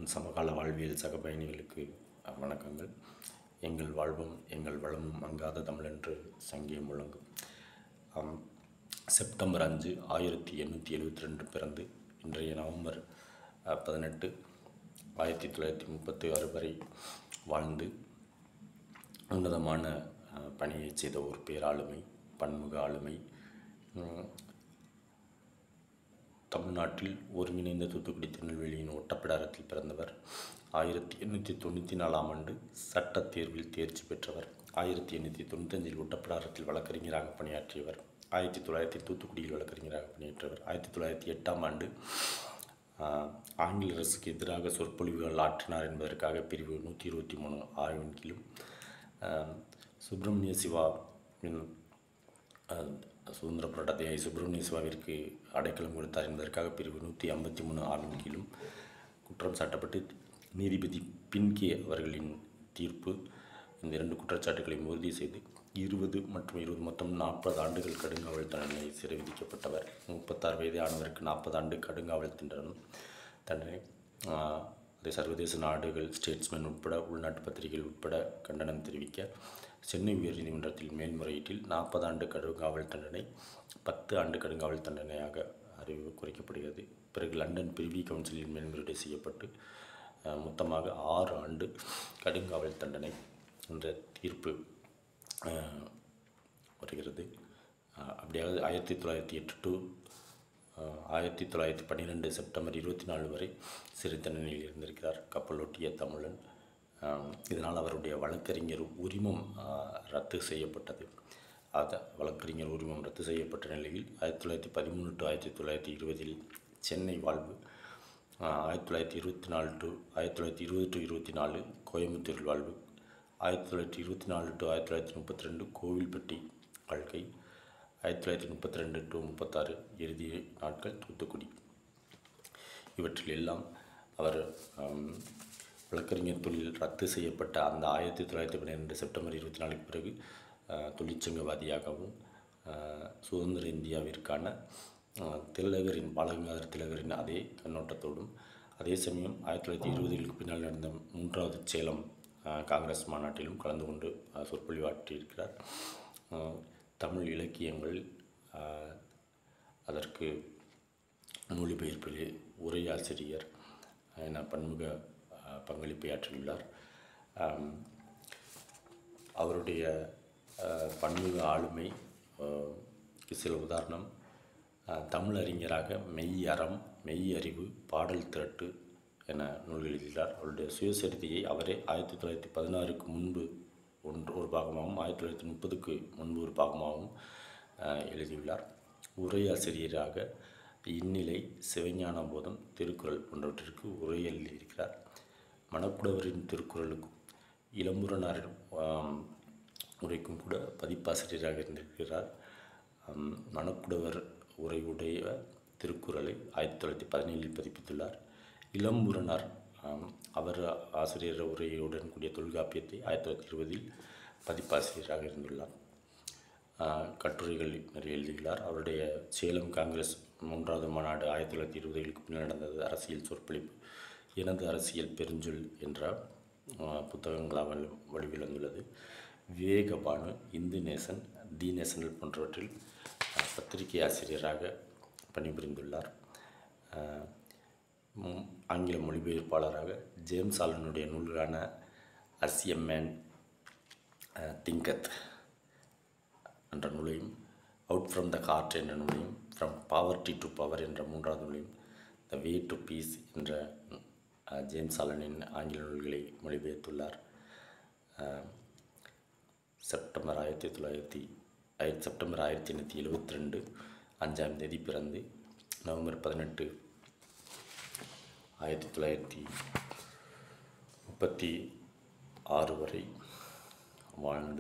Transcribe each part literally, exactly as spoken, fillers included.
சமகால வாழ்வியல் சக பயணிகளுக்கு வணக்கங்கள். எங்கள் வாழ்வும் எங்கள் வளமும் மங்காத தமிழென்று சங்கே முழங்கும். செப்டம்பர் அஞ்சு ஆயிரத்தி எண்ணூற்றி எழுபத்தி ரெண்டு பிறந்து இன்றைய நவம்பர் பதினெட்டு ஆயிரத்தி தொள்ளாயிரத்தி முப்பத்தி ஆறு வரை வாழ்ந்து உன்னதமான பணியை செய்த ஒரு பேராளுமை, பன்முக ஆளுமை. தமிழ்நாட்டில் ஒருங்கிணைந்த தூத்துக்குடி திருநெல்வேலியின் ஒட்டப்பிடாரத்தில் பிறந்தவர். ஆயிரத்தி எண்ணூற்றி தொண்ணூற்றி நாலாம் ஆண்டு சட்ட தேர்வில் தேர்ச்சி பெற்றவர். ஆயிரத்தி எண்ணூற்றி தொண்ணூத்தஞ்சில் ஒட்டப்பிடாரத்தில் வழக்கறிஞராக பணியாற்றியவர். ஆயிரத்தி தொள்ளாயிரத்தி தூத்துக்குடியில் வழக்கறிஞராக பணியாற்றியவர். ஆயிரத்தி தொள்ளாயிரத்தி எட்டாம் ஆண்டு ஆங்கில அரசுக்கு எதிராக சொற்பொழிவுகள் ஆற்றினார் என்பதற்காக பிரிவு நூற்றி இருபத்தி மூணு ஆய்வின் கீழும் சுப்பிரமணிய சிவாவின் சுதந்திர போராட்டத்தை சுப்பிரமணிய சிவாவிற்கு அடைக்கலம் கொடுத்தார் என்பதற்காக பிரிவு நூற்றி ஐம்பத்தி மூணு ஆவின் கீழும் குற்றம் சாட்டப்பட்டு நீதிபதி பின்கே அவர்களின் தீர்ப்பு இந்த இரண்டு குற்றச்சாட்டுகளையும் உறுதி செய்து இருபது மற்றும் இருபது மொத்தம் நாற்பது ஆண்டுகள் கடுங்காவல் தண்டனை சிறை விதிக்கப்பட்டவர். முப்பத்தாறு வயதே ஆனவருக்கு நாற்பது ஆண்டு கடுங்காவல் தண்டனை தண்டனை அதை சர்வதேச நாடுகள், ஸ்டேட்ஸ்மென் உட்பட உள்நாட்டு பத்திரிகைகள் உட்பட கண்டனம் தெரிவிக்க சென்னை உயர்நீதிமன்றத்தில் மேல்முறையீட்டில் நாற்பது ஆண்டு கடுங்காவல் தண்டனை பத்து ஆண்டு கடுங்காவல் தண்டனையாக அறிவு குறைக்கப்படுகிறது. பிறகு லண்டன் பிரிவி கவுன்சிலில் மேல்முறையீடு செய்யப்பட்டு மொத்தமாக ஆறு ஆண்டு கடுங்காவல் தண்டனை என்ற தீர்ப்பு வருகிறது. அப்படியாக ஆயிரத்தி தொள்ளாயிரத்தி எட்டு டு ஆயிரத்தி தொள்ளாயிரத்தி பன்னிரெண்டு செப்டம்பர் இருபத்தி நாலு வரை சிறை தண்டனையில் இருந்திருக்கிறார் கப்பலோட்டிய தமிழன். இதனால் அவருடைய வழக்கறிஞர் உரிமம் ரத்து செய்யப்பட்டது. அது வழக்கறிஞர் உரிமம் ரத்து செய்யப்பட்ட நிலையில் ஆயிரத்தி தொள்ளாயிரத்தி பதிமூணு டு ஆயிரத்தி தொள்ளாயிரத்தி இருபதில் சென்னை வாழ்வு, ஆயிரத்தி தொள்ளாயிரத்தி இருபத்தி நாலு டு ஆயிரத்தி தொள்ளாயிரத்தி இருபது டு இருபத்தி நாலு கோயம்புத்தூரில் வாழ்வு, ஆயிரத்தி தொள்ளாயிரத்தி இருபத்தி நாலு டு ஆயிரத்தி தொள்ளாயிரத்தி முப்பத்தி ரெண்டு கோவில்பட்டி வாழ்க்கை, ஆயிரத்தி தொள்ளாயிரத்தி முப்பத்தி ரெண்டு டு முப்பத்தாறு இறுதி நாட்கள் தூத்துக்குடி. இவற்றில் எல்லாம் அவர் வழக்கறிஞர் தொழில் ரத்து செய்யப்பட்ட அந்த ஆயிரத்தி தொள்ளாயிரத்தி பன்னிரெண்டு செப்டம்பர் இருபத்தி நாலுக்கு பிறகு தொழிற்சங்கவாதியாகவும் சுதந்திர இந்தியாவிற்கான திலகரின் பாலகங்காதர திலகரின் அதே கண்ணோட்டத்தோடும், அதே சமயம் ஆயிரத்தி தொள்ளாயிரத்தி இருபதுகளுக்கு பின்னால் நடந்த மூன்றாவது சேலம் காங்கிரஸ் மாநாட்டிலும் கலந்து கொண்டு சொற்பொழிவாற்றியிருக்கிறார். தமிழ் இலக்கியங்கள் அதற்கு மொழிபெயர்ப்பிலே உரையாசிரியர் என பன்முக பங்களிப்பை ஆற்றியுள்ளார். அவருடைய பன்முக ஆளுமை சில உதாரணம்: தமிழ் அறிஞராக மெய் அறம், மெய் அறிவு, பாடல் திரட்டு என நூல்கள் எழுதினார். அவருடைய சுயசரிதையை அவரே ஆயிரத்தி தொள்ளாயிரத்தி பதினாறுக்கு முன்பு ஒன்று ஒரு பாகமாகவும் ஆயிரத்தி தொள்ளாயிரத்தி முப்பதுக்கு முன்பு ஒரு பாகமாகவும் எழுதியுள்ளார். உரையாசிரியராக இந்நிலை, சிவஞான போதம், திருக்குறள் போன்றவற்றிற்கு உரை எழுதியிருக்கிறார். மணக்குடவரின் திருக்குறளுக்கும் இளம்பூரணர் உரைக்கும் கூட பதிப்பாசிரியராக இருந்திருக்கிறார். மணக்குடவர் உரையுடைய திருக்குறளை ஆயிரத்தி தொள்ளாயிரத்தி பதினேழில் பதிப்பித்துள்ளார். இளம்பூரணர் அவர் ஆசிரியர் உரையுடன் கூடிய தொல்காப்பியத்தை ஆயிரத்தி தொள்ளாயிரத்தி இருபதில் பதிப்பாசிரியராக இருந்துள்ளார். கட்டுரைகள் நிறைய எழுதுகிறார். அவருடைய சேலம் காங்கிரஸ் மூன்றாவது மாநாடு ஆயிரத்தி தொள்ளாயிரத்தி இருபதுகளுக்கு பின்னர் நடந்தது. அரசியல் சொற்பொழிவு, எனது அரசியல் பெருஞ்சொல் என்ற புத்தகங்களாக வடிவில் வந்துள்ளது. விவேகபானு, இந்து நேசன், தி நேஷனல் போன்றவற்றில் பத்திரிகை ஆசிரியராக பணிபுரிந்துள்ளார். ஆங்கில மொழிபெயர்ப்பாளராக ஜேம்ஸ் ஆலனுடைய நூல்களான அஸ் எ மேன் திங்கத் என்ற நூலையும், அவுட் ஃப்ரம் த ஹார்ட் என்ற நூலையும், ஃப்ரம் பாவர்ட்டி டு பவர் என்ற மூன்றாவது நூலையும், த வே டு பீஸ் என்ற ஜேம்ஸ் ஆலனின் ஆங்கில நூல்களை மொழிபெயர்த்துள்ளார். செப்டம்பர் ஆயிரத்தி தொள்ளாயிரத்தி செப்டம்பர் ஆயிரத்தி எண்ணூற்றி எழுபத்தி ரெண்டு அஞ்சாம் தேதி பிறந்து நவம்பர் பதினெட்டு ஆயிரத்தி தொள்ளாயிரத்தி முப்பத்தி ஆறு வரை வாழ்ந்து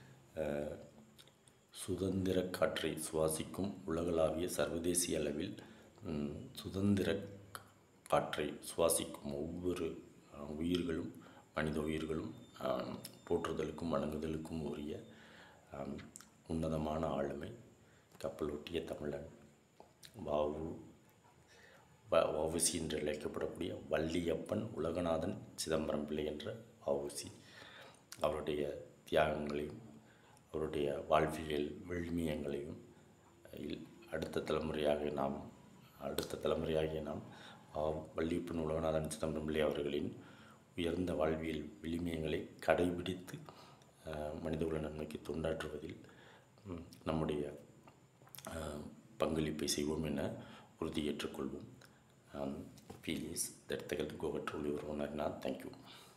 சுதந்திர காற்றை சுவாசிக்கும் உலகளாவிய சர்வதேசிய அளவில் சுதந்திர காற்றை சுவாசிக்கும் ஒவ்வொரு உயிர்களும், மனித உயிர்களும் போற்றுதலுக்கும் வணங்குதலுக்கும் உரிய உன்னதமான ஆளுமை கப்பலோட்டிய தமிழன் வ உ வ வஉசி என்று அழைக்கப்படக்கூடிய வள்ளியப்பன் உலகநாதன் சிதம்பரம் பிள்ளை என்ற வஉசி. அவருடைய தியாகங்களையும் அவருடைய வாழ்வியல் விழுமியங்களையும் அடுத்த தலைமுறையாக நாம் அடுத்த தலைமுறையாகிய நாம் வள்ளியப்பன் உலகநாதன் சிதம்பரம் பிள்ளை அவர்களின் உயர்ந்த வாழ்வியல் விழுமியங்களை கடைபிடித்து மனிதகுல நன்மைக்கு தொண்டாற்றுவதில் நம்முடைய பங்களிப்பை செய்வோம் என உறுதியேற்றுக்கொள்வோம். Please, that's the go to your own. Thank you.